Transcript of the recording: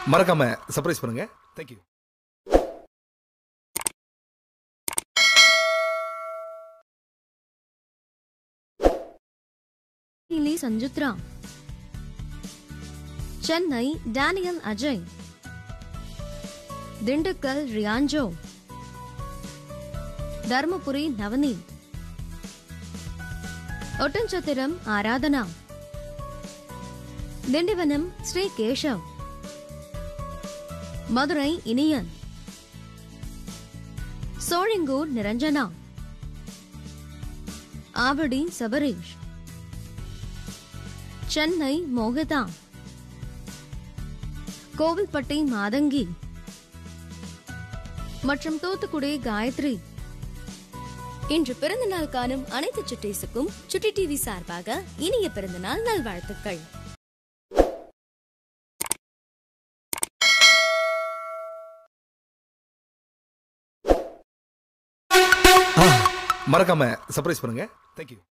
மறக்காம சர்ப்ரைஸ் பண்ணுங்க. தேங்க்யூ. संजुत्रा, चेन्नई डैनियल अजय, दिंडुक्कल रियांजो, धर्मपुरी नवनीत, ओट्टंचत्तिरम आराधना, दिंडिवनम श्री केशव, मदुरै इनियन, सोळिंगूर निरंजना, आवडी सबरीश, चेन्नई मोहिता, கோவில்பட்டி மாதங்கி மற்றும் தூத்துக்குடி காயத்ரி. இன்று பிறந்தநாள் காணும் அனைத்து சுட்டீஸுக்கும் சுட்டி டிவி சார்பாக இனிய பிறந்தநாள் நல்வாழ்த்துக்கள். மறக்காம சர்ப்ரைஸ் பண்ணுங்க. தேங்க்யூ.